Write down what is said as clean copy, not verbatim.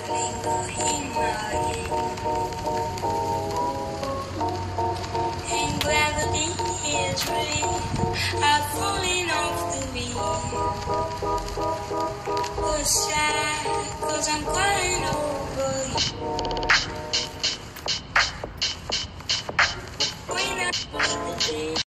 in my and gravity is real. I'm falling off the wheel. But sad, cause I'm crying over you.